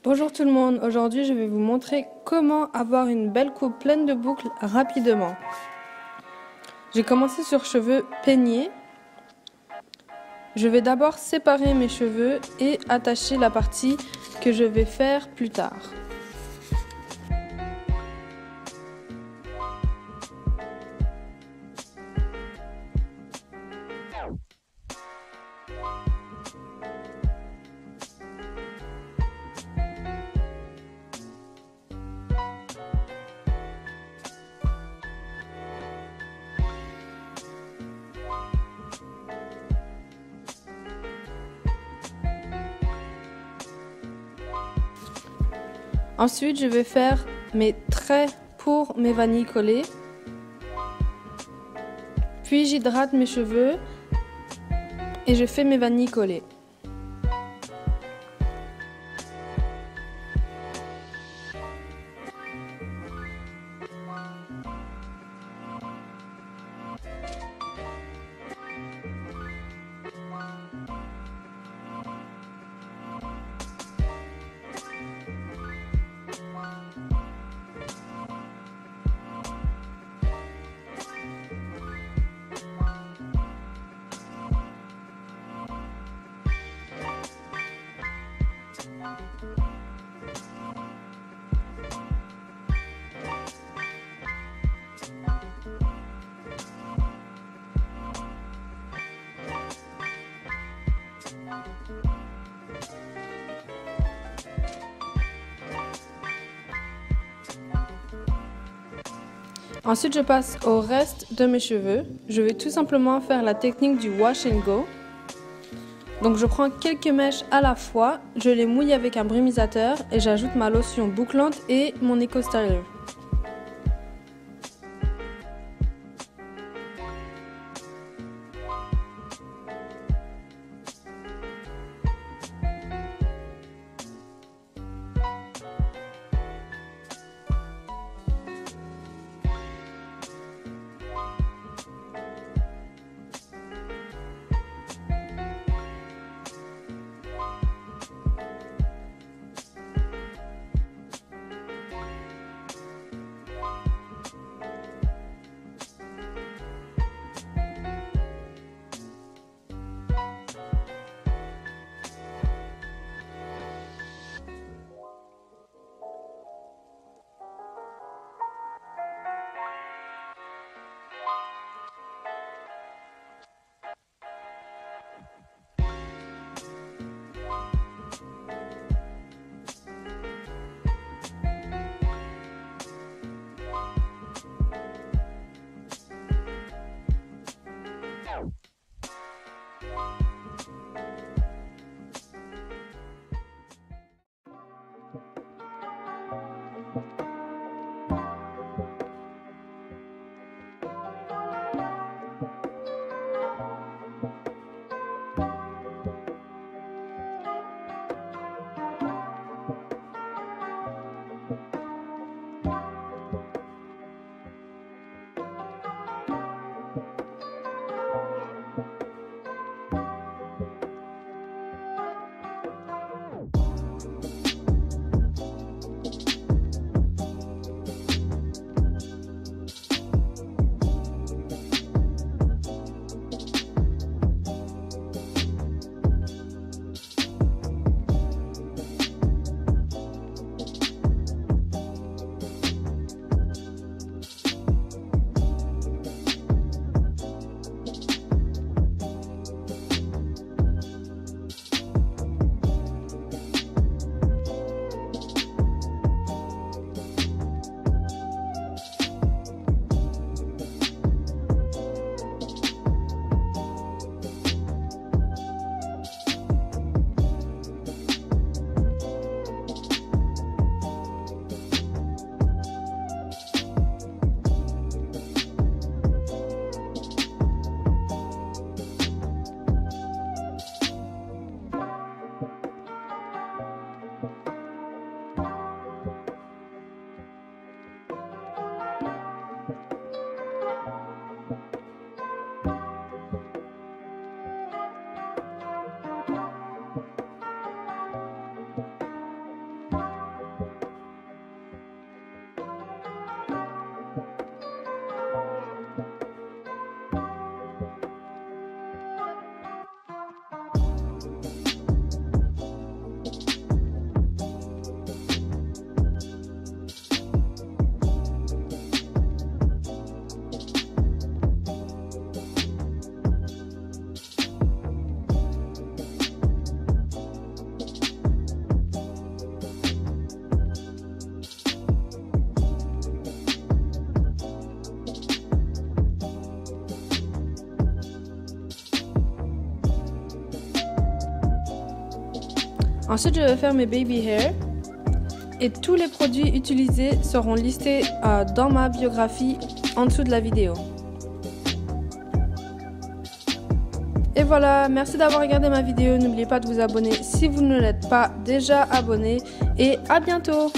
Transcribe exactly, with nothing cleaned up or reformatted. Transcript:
Bonjour tout le monde, aujourd'hui je vais vous montrer comment avoir une belle coupe pleine de boucles rapidement. J'ai commencé sur cheveux peignés. Je vais d'abord séparer mes cheveux et attacher la partie que je vais faire plus tard. Ensuite, je vais faire mes traits pour mes vanilles collées. Puis j'hydrate mes cheveux et je fais mes vanilles collées. Ensuite, je passe au reste de mes cheveux. Je vais tout simplement faire la technique du wash and go. Donc je prends quelques mèches à la fois, je les mouille avec un brumisateur et j'ajoute ma lotion bouclante et mon Eco Styler. Ensuite, je vais faire mes baby hair. Et tous les produits utilisés seront listés euh, dans ma biographie en dessous de la vidéo. Et voilà, merci d'avoir regardé ma vidéo. N'oubliez pas de vous abonner si vous ne l'êtes pas déjà abonné. Et à bientôt!